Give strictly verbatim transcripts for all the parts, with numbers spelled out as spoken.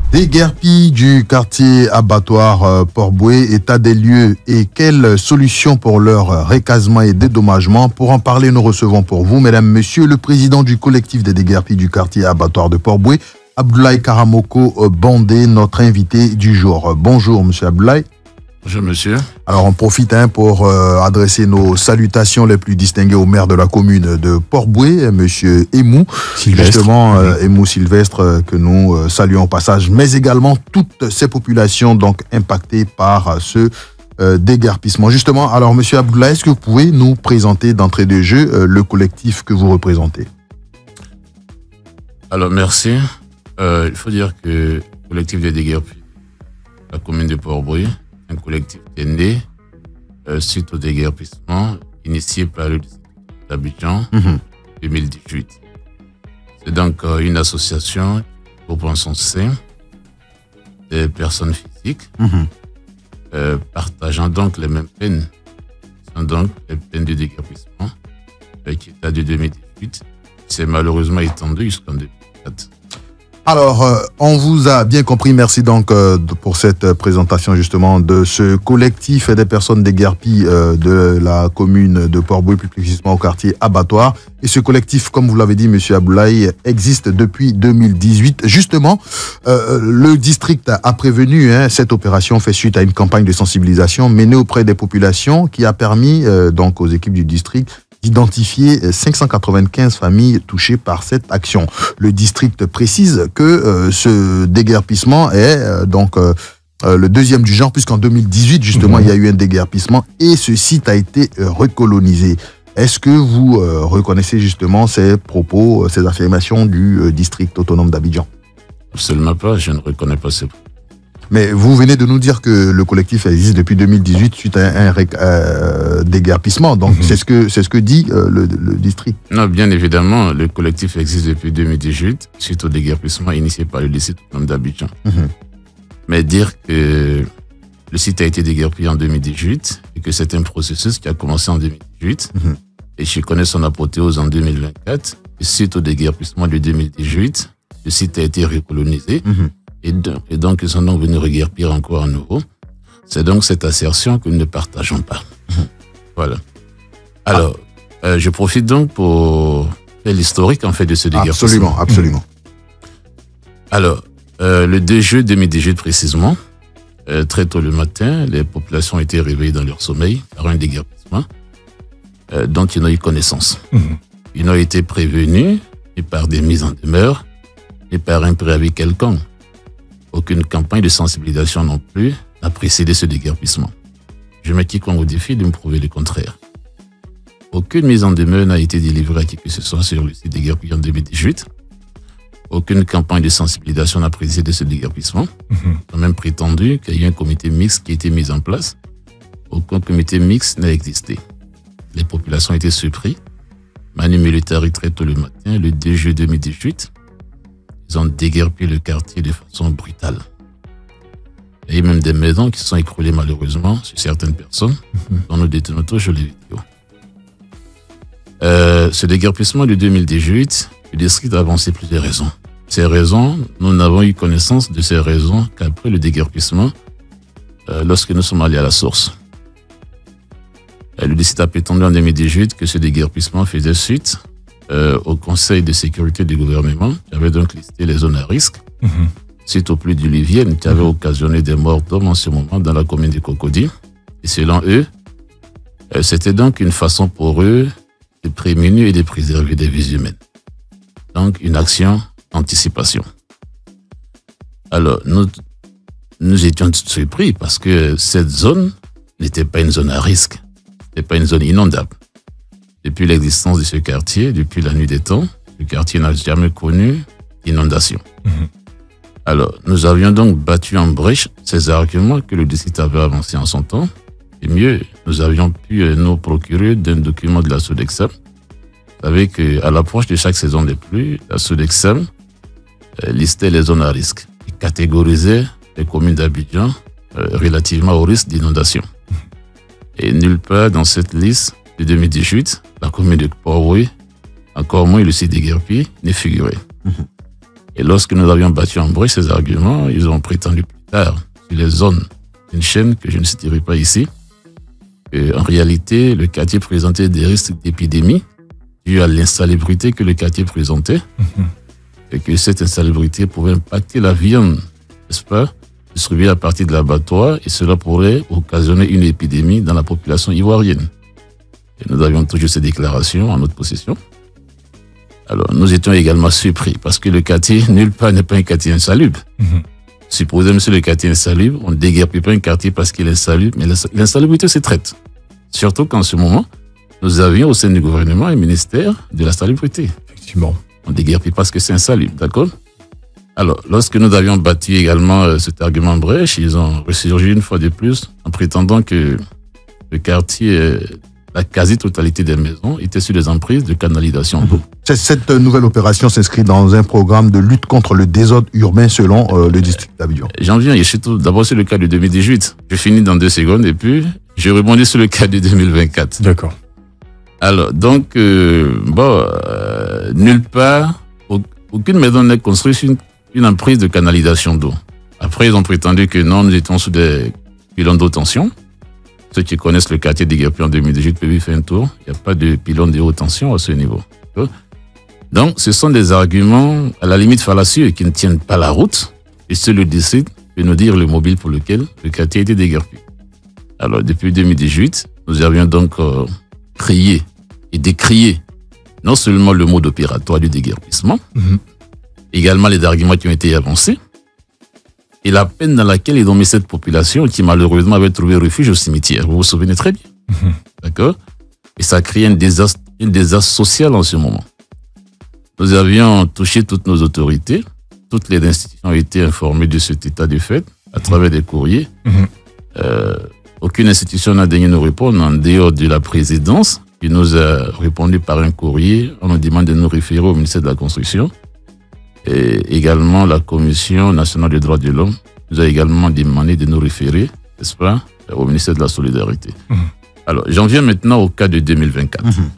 Déguerpi du quartier abattoir euh, Port-Bouët, état des lieux et quelles solutions pour leur recasement et dédommagement. Pour en parler, nous recevons pour vous, mesdames, messieurs, le président du collectif des déguerpis du quartier abattoir de Port-Bouët, Abdoulaye Karamoko Bandé, notre invité du jour. Bonjour, monsieur Abdoulaye. Bonjour, monsieur. Alors, on profite hein, pour euh, adresser nos salutations les plus distinguées au maire de la commune de Port-Bouët, monsieur Emou. Sylvestre. Justement, euh, Emou Sylvestre, euh, que nous euh, saluons au passage, mais également toutes ces populations donc impactées par euh, ce euh, déguerpissement. Justement, alors, monsieur Abdoulaye, est-ce que vous pouvez nous présenter d'entrée de jeu euh, le collectif que vous représentez? Alors, merci. Euh, il faut dire que le collectif des déguerpis, la commune de Port-Bouët, un collectif qui est né euh, suite au déguerpissement initié par le district d'Abidjan en mmh. deux mille dix-huit. C'est donc euh, une association qui regroupe en son sein des personnes physiques mmh. euh, partageant donc les mêmes peines. Ce sont donc les peines de déguerpissement euh, qui datent de deux mille dix-huit. C'est malheureusement étendu jusqu'en deux mille vingt-quatre. Alors, euh, on vous a bien compris. Merci donc euh, pour cette euh, présentation justement de ce collectif des personnes déguerpies euh, de la commune de Port-Bouët, plus précisément au quartier abattoir. Et ce collectif, comme vous l'avez dit, monsieur Abdoulaye, existe depuis deux mille dix-huit. Justement, euh, le district a prévenu hein, cette opération fait suite à une campagne de sensibilisation menée auprès des populations qui a permis euh, donc aux équipes du district d'identifier cinq cent quatre-vingt-quinze familles touchées par cette action. Le district précise que euh, ce déguerpissement est euh, donc euh, euh, le deuxième du genre, puisqu'en deux mille dix-huit, justement, mmh. il y a eu un déguerpissement et ce site a été euh, recolonisé. Est-ce que vous euh, reconnaissez justement ces propos, euh, ces affirmations du euh, district autonome d'Abidjan? Absolument pas, je ne reconnais pas ces propos. Mais vous venez de nous dire que le collectif existe depuis deux mille dix-huit suite à un, un euh, déguerpissement. Donc, mmh. c'est ce que c'est ce que dit euh, le, le district. Non, bien évidemment, le collectif existe depuis deux mille dix-huit suite au déguerpissement initié par le district autonome d'Abidjan. Mmh. Mais dire que le site a été déguerpi en deux mille dix-huit et que c'est un processus qui a commencé en deux mille dix-huit mmh. et je connais son apothéose en deux mille vingt-quatre. Et suite au déguerpissement de deux mille dix-huit, le site a été recolonisé. Mmh. Et, de, et donc, ils sont donc venus reguerpir encore à nouveau. C'est donc cette assertion que nous ne partageons pas. Voilà. Alors, ah. euh, je profite donc pour faire l'historique, en fait, de ce déguerpissement. Absolument, absolument. Alors, euh, le deux juillet deux mille dix-huit, précisément, euh, très tôt le matin, les populations ont été réveillées dans leur sommeil par un déguerpissement euh, dont ils n'ont eu connaissance. Mmh. Ils n'ont été prévenus ni par des mises en demeure, ni par un préavis quelconque. Aucune campagne de sensibilisation non plus n'a précédé ce déguerpissement. Je mets quiconque au défi de me prouver le contraire. Aucune mise en demeure n'a été délivrée à qui que ce soit sur le site déguerpi en deux mille dix-huit. Aucune campagne de sensibilisation n'a précédé ce déguerpissement. Mmh. On a même prétendu qu'il y ait un comité mixte qui a été mis en place. Aucun comité mixte n'a existé. Les populations ont été surpris. Manu Militari très tôt le matin, le deux juillet deux mille dix-huit. Ils ont déguerpi le quartier de façon brutale. Il y a eu même des maisons qui se sont écroulées malheureusement sur certaines personnes, mmh. dont nous détenons toujours les vidéos. Euh, ce déguerpissement de deux mille dix-huit, le district a avancé plusieurs raisons. Ces raisons, nous n'avons eu connaissance de ces raisons qu'après le déguerpissement, euh, lorsque nous sommes allés à la source. Euh, le district a prétendu en deux mille dix-huit que ce déguerpissement faisait suite Euh, au Conseil de sécurité du gouvernement, qui avait donc listé les zones à risque, mmh. suite aux pluies diluviennes qui avaient mmh. occasionné des morts d'hommes en ce moment dans la commune de Cocody. Et selon eux, euh, c'était donc une façon pour eux de prémunir et de préserver des vies humaines. Donc, une action d'anticipation. Alors, nous, nous étions surpris parce que cette zone n'était pas une zone à risque, n'était pas une zone inondable. Depuis l'existence de ce quartier, depuis la nuit des temps, le quartier n'a jamais connu d'inondation. Mmh. Alors, nous avions donc battu en brèche ces arguments que le district avait avancés en son temps. Et mieux, nous avions pu nous procurer d'un document de la Sodexam. Vous savez qu'à l'approche de chaque saison des pluies, la Sodexam listait les zones à risque et catégorisait les communes d'Abidjan relativement au risque d'inondation. Et nulle part dans cette liste de deux mille dix-huit, la commune de Port-Bouët, encore moins le site déguerpi, n'est figuré. Mmh. Et lorsque nous avions battu en bruit ces arguments, ils ont prétendu plus tard, sur les zones d'une chaîne que je ne citerai pas ici, qu'en réalité, le quartier présentait des risques d'épidémie dû à l'insalubrité que le quartier présentait, mmh. et que cette insalubrité pouvait impacter la viande, n'est-ce pas, distribuée à partir de l'abattoir, et cela pourrait occasionner une épidémie dans la population ivoirienne. Et nous avions toujours ces déclarations en notre possession. Alors, nous étions également surpris, parce que le quartier, nulle part, n'est pas un quartier insalubre. Mmh. Supposons, monsieur, le quartier insalubre, on ne déguerpit pas un quartier parce qu'il est insalubre, mais l'insalubrité se traite. Surtout qu'en ce moment, nous avions au sein du gouvernement un ministère de la salubrité. Effectivement. On ne déguerpit pas parce que c'est insalubre, d'accord? Alors, lorsque nous avions battu également euh, cet argument en brèche, ils ont ressurgi une fois de plus en prétendant que le quartier, euh, la quasi-totalité des maisons étaient sur des emprises de canalisation d'eau. Mmh. Cette nouvelle opération s'inscrit dans un programme de lutte contre le désordre urbain selon euh, le district d'Abidjan. J'en viens, et surtout d'abord sur le cas de deux mille dix-huit. Je finis dans deux secondes et puis je rebondis sur le cas de deux mille vingt-quatre. D'accord. Alors, donc, euh, bon, euh, nulle part, aucune maison n'est construite sur une, une emprise de canalisation d'eau. Après, ils ont prétendu que non, nous étions sous des pylônes d'eau tension. Ceux qui connaissent le quartier d'Iguerpi en deux mille dix-huit peuvent y faire un tour. Il n'y a pas de pylône de haute tension à ce niveau. Donc, ce sont des arguments à la limite fallacieux qui ne tiennent pas la route. Et c'est le décide de nous dire le mobile pour lequel le quartier était d'Iguerpi. Alors, depuis deux mille dix-huit, nous avions donc euh, crié et décrié non seulement le mode opératoire du déguerpissement, mmh. également les arguments qui ont été avancés, et la peine dans laquelle ils ont mis cette population qui malheureusement avait trouvé refuge au cimetière. Vous vous souvenez très bien. Mmh. D'accord? Et ça crée un désastre, un désastre social en ce moment. Nous avions touché toutes nos autorités, toutes les institutions ont été informées de cet état de fait à travers des courriers. Mmh. Euh, aucune institution n'a daigné nous répondre en dehors de la présidence, qui nous a répondu par un courrier. On nous demande de nous référer au ministère de la Construction. Et également, la Commission nationale des droits de l'homme nous a également demandé de nous référer, n'est-ce pas, au ministère de la Solidarité. Mmh. Alors, j'en viens maintenant au cas de deux mille vingt-quatre. Mmh.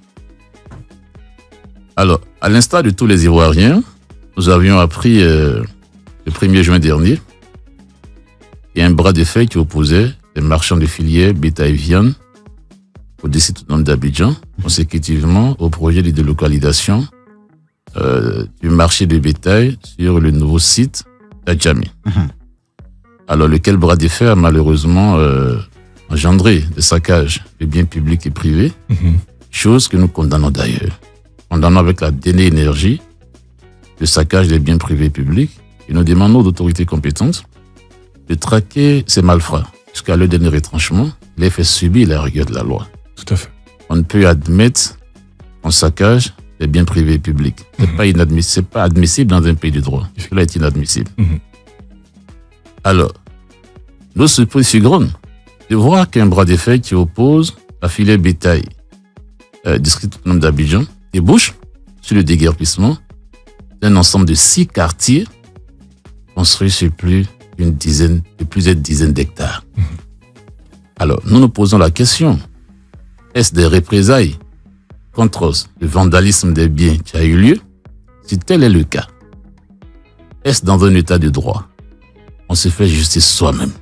Alors, à l'instar de tous les Ivoiriens, nous avions appris euh, le premier juin dernier, il y a un bras de fer qui opposait les marchands de filières bétail viande au district autonome d'Abidjan, consécutivement au projet de délocalisation euh, du marché de bétail sur le nouveau site d'Adjamé. Mmh. Alors, lequel bras de fer a malheureusement euh, engendré des saccages de biens publics et privés, mmh. chose que nous condamnons d'ailleurs. Condamnons avec la dernière énergie le saccage des biens privés et publics, et nous demandons aux autorités compétentes de traquer ces malfrats jusqu'à leur dernier retranchement, les fait subir la rigueur de la loi. Tout à fait. On ne peut admettre qu'on saccage les biens privés et publics. Ce n'est mmh. pas inadmissible, c'est pas admissible dans un pays de droit. Cela est inadmissible. Mmh. Alors, nos surprises sont grandes de voir qu'un bras de fer qui oppose la filière bétail euh, district autonome d'Abidjan débouche sur le déguerpissement d'un ensemble de six quartiers construits sur plus d'une dizaine, de plusieurs dizaines d'hectares. Mmh. Alors, nous nous posons la question, est-ce des représailles contre le vandalisme des biens qui a eu lieu? Si tel est le cas, est-ce dans un état de droit? On se fait justice soi-même.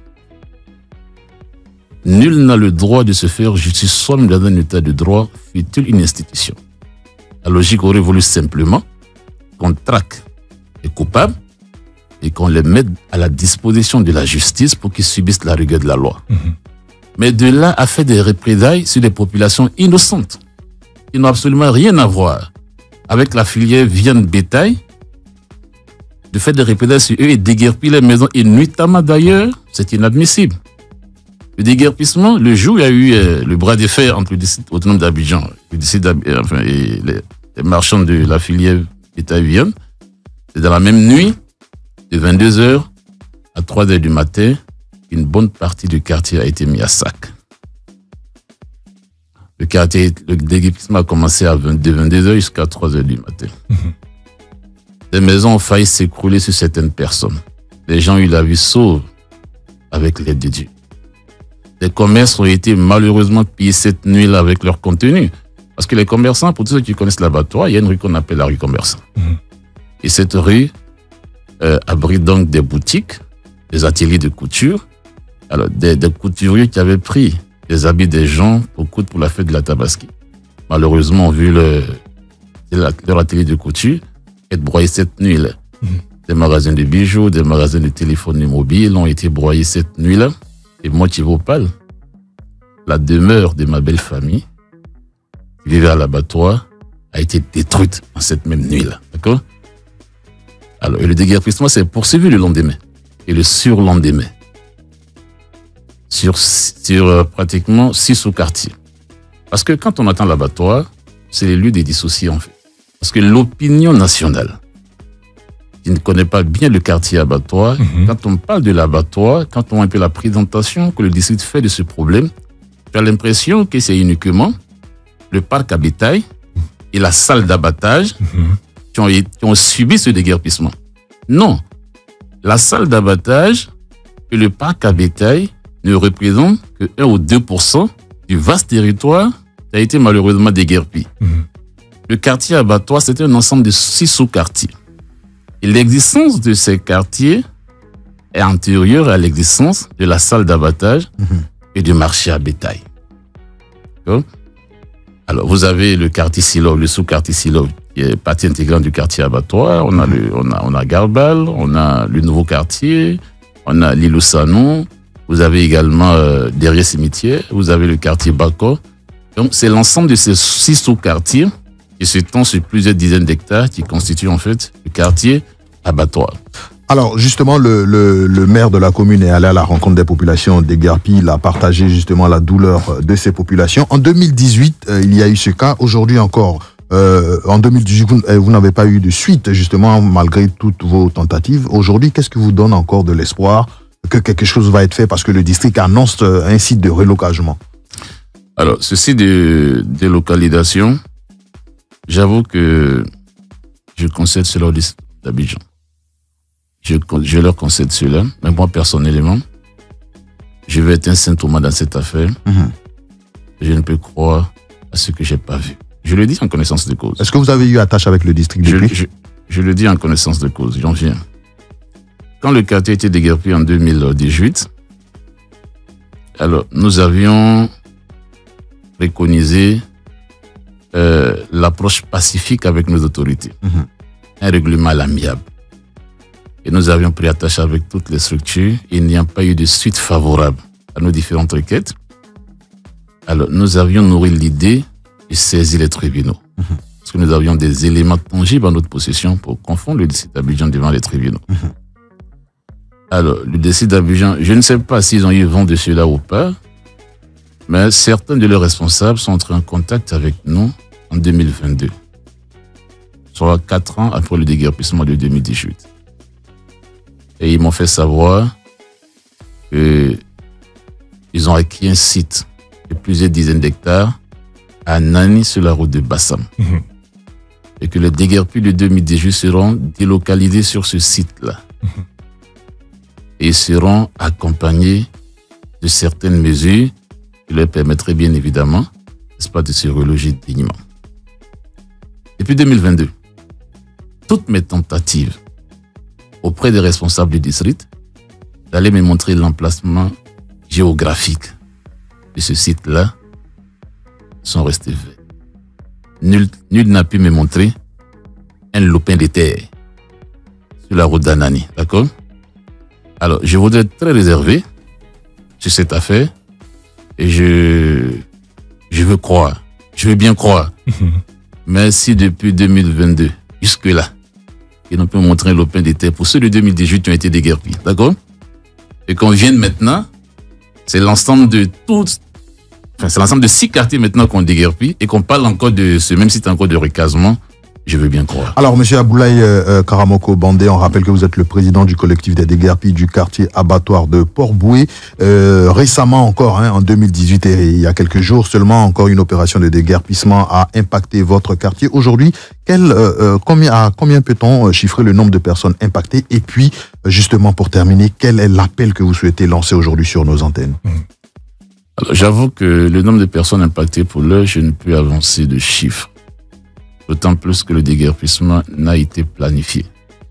Nul n'a le droit de se faire justice soi-même dans un état de droit, fût-il une institution. La logique aurait voulu simplement qu'on traque les coupables et qu'on les mette à la disposition de la justice pour qu'ils subissent la rigueur de la loi. Mmh. Mais de là à faire des représailles sur des populations innocentes qui n'ont absolument rien à voir avec la filière viande bétail, de faire des représailles sur eux et déguerpir les maisons, et nuitamment d'ailleurs, c'est inadmissible. Le déguerpissement, le jour où il y a eu euh, le bras de fer entre le district autonome d'Abidjan le district d'Abidjan, enfin, et les, les marchands de la filière bétail viande, c'est dans la même nuit, de vingt-deux heures à trois heures du matin, une bonne partie du quartier a été mis à sac. Le quartier, le déguerpissement a commencé à vingt-deux heures jusqu'à trois heures du matin. Mmh. Les maisons ont failli s'écrouler sur certaines personnes. Les gens ont eu la vie sauve avec l'aide de Dieu. Les commerces ont été malheureusement pillés cette nuit-là avec leur contenu. Parce que les commerçants, pour tous ceux qui connaissent l'abattoir, il y a une rue qu'on appelle la rue commerçant. Mmh. Et cette rue euh, abrite donc des boutiques, des ateliers de couture. Alors, des, des couturiers qui avaient pris des habits des gens pour coudre pour la fête de la Tabaski. Malheureusement, ont vu le, leur atelier de couture être broyé cette nuit-là. Mmh. Des magasins de bijoux, des magasins de téléphones mobiles ont été broyés cette nuit-là. Et moi qui vous parle, la demeure de ma belle famille, qui vivait à l'abattoir, a été détruite en cette même nuit-là. D'accord? Alors, et le déguerpissement s'est poursuivi le lendemain et le surlendemain. Sur, sur euh, pratiquement six sous-quartiers. Parce que quand on attend l'abattoir, c'est le lieu des dissociés en fait. Parce que l'opinion nationale, qui ne connaît pas bien le quartier abattoir, mmh. quand on parle de l'abattoir, quand on voit un peu la présentation que le district fait de ce problème, tu as l'impression que c'est uniquement le parc à bétail et la salle d'abattage mmh. qui, ont, qui ont subi ce déguerpissement. Non, la salle d'abattage et le parc à bétail ne représentent que un ou deux pour cent du vaste territoire qui a été malheureusement déguerpi. Mmh. Le quartier abattoir, c'était un ensemble de six sous-quartiers. Et l'existence de ces quartiers est antérieure à l'existence de la salle d'abattage mmh. et du marché à bétail. D'accord? Alors, vous avez le quartier Silov, le sous-quartier Silov, qui est partie intégrante du quartier abattoir. On a, mmh. le, on a, on a Garbal, on a le nouveau quartier, on a l'île Sanon. Vous avez également euh, derrière cimetière, vous avez le quartier Bako. Donc, c'est l'ensemble de ces six sous-quartiers qui s'étendent sur plusieurs dizaines d'hectares qui constituent en fait le quartier abattoir. Alors, justement, le, le, le maire de la commune est allé à la rencontre des populations déguerpies. Il a partagé justement la douleur de ces populations. En deux mille dix-huit, euh, il y a eu ce cas. Aujourd'hui encore, euh, en deux mille dix-huit, vous, vous n'avez pas eu de suite, justement, malgré toutes vos tentatives. Aujourd'hui, qu'est-ce qui vous donne encore de l'espoir que quelque chose va être fait parce que le district annonce un site de relocalisation? Alors, ce site de délocalisation, j'avoue que je concède cela au district d'Abidjan. Je, je leur concède cela, mais moi personnellement, je vais être un saint Thomas dans cette affaire. Mmh. Je ne peux croire à ce que je n'ai pas vu. Je le dis en connaissance de cause. Est-ce que vous avez eu attache avec le district je, je, je le dis en connaissance de cause, j'en viens. Quand le quartier a été déguerpi en deux mille dix-huit, alors nous avions préconisé euh, l'approche pacifique avec nos autorités, mmh. un règlement à l'amiable. Et nous avions pris attache avec toutes les structures et il n'y a pas eu de suite favorable à nos différentes requêtes. Alors nous avions nourri l'idée de saisir les tribunaux. Mmh. Parce que nous avions des éléments tangibles en notre possession pour confondre le district d'Abidjan devant les tribunaux. Mmh. Alors, le district d'Abidjan, je ne sais pas s'ils ont eu vent de cela ou pas, mais certains de leurs responsables sont entrés en contact avec nous en deux mille vingt-deux, soit quatre ans après le déguerpissement de deux mille dix-huit. Et ils m'ont fait savoir qu'ils ont acquis un site de plusieurs dizaines d'hectares à Nani sur la route de Bassam. Mmh. Et que les déguerpis de deux mille dix-huit seront délocalisés sur ce site-là. Mmh. Et seront accompagnés de certaines mesures qui leur permettraient bien évidemment, n'est-ce pas, de se reloger dignement. Depuis deux mille vingt-deux, toutes mes tentatives auprès des responsables du district d'aller me montrer l'emplacement géographique de ce site-là sont restées vaines. Nul, nul n'a pu me montrer un lopin de terre sur la route d'Anani, d'accord? Alors, je voudrais être très réservé sur cette affaire et je, je veux croire, je veux bien croire. Mais si depuis deux mille vingt-deux, jusque-là, ils n'ont pas montré un lopin de terre pour ceux de deux mille dix-huit qui ont été déguerpis, d'accord? Et qu'on vienne maintenant, c'est l'ensemble de tous, enfin, c'est l'ensemble de six quartiers maintenant qu'on déguerpit et qu'on parle encore de ce même site encore de recasement. Je veux bien croire. Alors, M. Aboulaye euh, Karamoko Bandé, on rappelle que vous êtes le président du collectif des déguerpis du quartier abattoir de Port-Boué. Euh, récemment encore, hein, en deux mille dix-huit, et il y a quelques jours seulement, encore une opération de déguerpissement a impacté votre quartier. Aujourd'hui, quel, euh, combien, à combien peut-on chiffrer le nombre de personnes impactées? Et puis, justement, pour terminer, quel est l'appel que vous souhaitez lancer aujourd'hui sur nos antennes? Alors, j'avoue que le nombre de personnes impactées pour l'heure, je ne peux avancer de chiffres. D'autant plus que le déguerpissement n'a été planifié. Il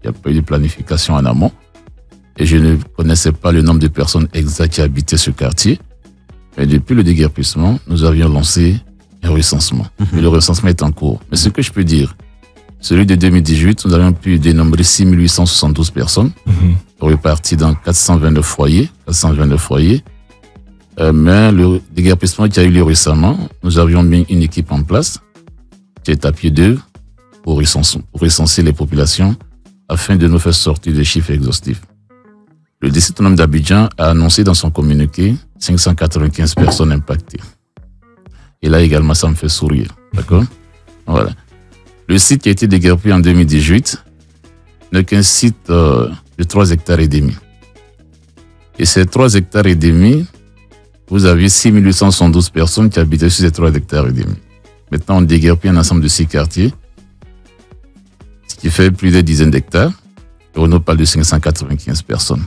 Il n'y a pas eu de planification en amont. Et je ne connaissais pas le nombre de personnes exactes qui habitaient ce quartier. Mais depuis le déguerpissement, nous avions lancé un recensement. Mm-hmm. Et le recensement est en cours. Mais ce que je peux dire, celui de deux mille dix-huit, nous avions pu dénombrer six mille huit cent soixante-douze personnes, mm-hmm. réparties dans quatre cent vingt-neuf foyers. quatre cent vingt-neuf foyers. Euh, mais le déguerpissement qui a eu lieu récemment, nous avions mis une équipe en place, qui est à pied d'œuvre, pour recenser, pour recenser les populations, afin de nous faire sortir des chiffres exhaustifs. Le district autonome d'Abidjan a annoncé dans son communiqué cinq cent quatre-vingt-quinze personnes impactées. Et là également, ça me fait sourire. D'accord? Voilà. Le site qui a été déguerpi en deux mille dix-huit n'est qu'un site euh, de trois hectares et demi. Et ces trois hectares et demi, vous aviez six mille huit cent soixante-douze personnes qui habitaient sur ces trois hectares et demi. Maintenant, on déguerpit un ensemble de six quartiers, ce qui fait plus de dizaines d'hectares. Et on parle de cinq cent quatre-vingt-quinze personnes.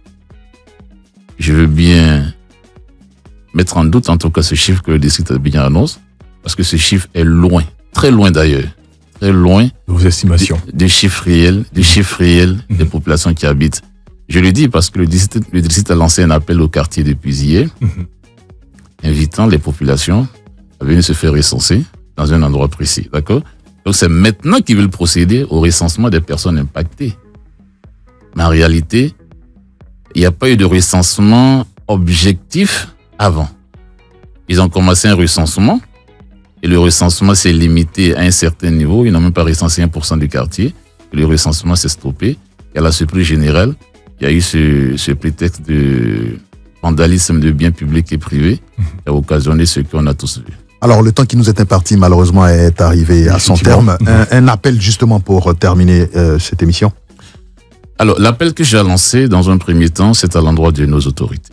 Je veux bien mettre en doute, en tout cas, ce chiffre que le district d'Abidjan annonce, parce que ce chiffre est loin, très loin d'ailleurs, très loin de vos estimations, des, des chiffres réels, des mmh. chiffres réels mmh. des populations qui habitent. Je le dis parce que le district, le district a lancé un appel au quartier depuis hier, mmh. invitant les populations à venir se faire recenser dans un endroit précis, d'accord? Donc c'est maintenant qu'ils veulent procéder au recensement des personnes impactées. Mais en réalité, il n'y a pas eu de recensement objectif avant. Ils ont commencé un recensement et le recensement s'est limité à un certain niveau. Ils n'ont même pas recensé un pour cent du quartier. Le recensement s'est stoppé. Et à la surprise générale, il y a eu ce, ce prétexte de vandalisme de biens publics et privés qui a occasionné ce qu'on a tous vu. Alors, le temps qui nous est imparti, malheureusement, est arrivé à son terme. Un, un appel justement pour terminer euh, cette émission. Alors, l'appel que j'ai lancé dans un premier temps, c'est à l'endroit de nos autorités.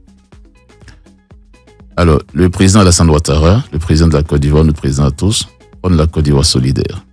Alors, le président Alassane Ouattara, le président de la Côte d'Ivoire, nous président à tous, prône la Côte d'Ivoire solidaire.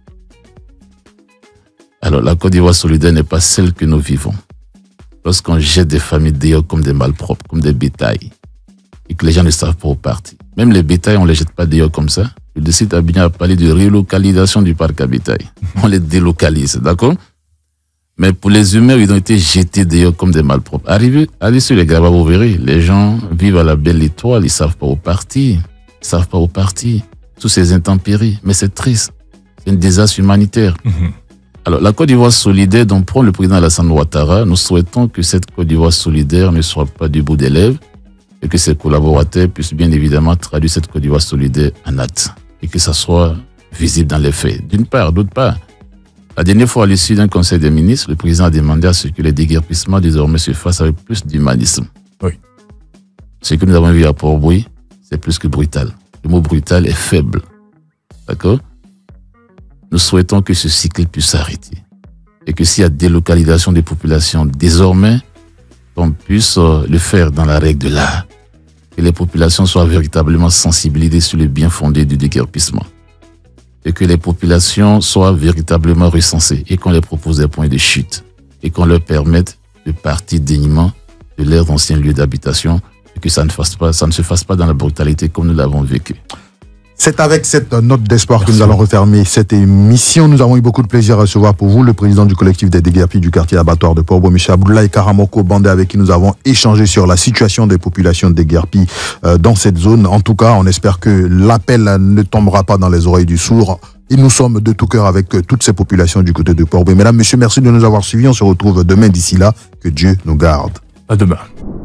Alors, la Côte d'Ivoire solidaire n'est pas celle que nous vivons. Lorsqu'on jette des familles dehors comme des malpropres, comme des bétails, et que les gens ne savent pas où partir. Même les bétails, on ne les jette pas dehors comme ça. Le district d'Abidjan a parlé de relocalisation du parc à bétail. On les délocalise, d'accord? Mais pour les humains, ils ont été jetés dehors comme des malpropres. Arrivez, allez sur les Grabas, vous verrez, les gens vivent à la belle étoile, ils ne savent pas où partir. Ils ne savent pas où partir. Tous ces intempéries. Mais c'est triste. C'est un désastre humanitaire. Mm-hmm. Alors, la Côte d'Ivoire solidaire dont prend le président Alassane Ouattara, nous souhaitons que cette Côte d'Ivoire solidaire ne soit pas du bout des lèvres et que ses collaborateurs puissent bien évidemment traduire cette Côte d'Ivoire solidaire en acte et que ça soit visible dans les faits. D'une part, d'autre part, la dernière fois, à l'issue d'un conseil des ministres, le président a demandé à ce que les déguerpissements désormais se fassent avec plus d'humanisme. Oui. Ce que nous avons vu à Port-Bouilly, c'est plus que brutal. Le mot brutal est faible. D'accord? Nous souhaitons que ce cycle puisse s'arrêter. Et que s'il y a délocalisation des populations, désormais, on puisse le faire dans la règle de l'art. Que les populations soient véritablement sensibilisées sur le bien fondé du déguerpissement. Et que les populations soient véritablement recensées et qu'on leur propose des points de chute et qu'on leur permette de partir dignement de leurs anciens lieux d'habitation et que ça ne, fasse pas, ça ne se fasse pas dans la brutalité comme nous l'avons vécu. C'est avec cette note d'espoir que nous allons refermer cette émission. Nous avons eu beaucoup de plaisir à recevoir pour vous le président du collectif des déguerpis du quartier abattoir de Port-Bouilly, M. Abdoulaye Karamoko Bandé, avec qui nous avons échangé sur la situation des populations déguerpies euh, dans cette zone. En tout cas, on espère que l'appel ne tombera pas dans les oreilles du sourd. Et nous sommes de tout cœur avec euh, toutes ces populations du côté de Port-Bouilly. Mesdames, Messieurs, merci de nous avoir suivis. On se retrouve demain. D'ici là, que Dieu nous garde. À demain.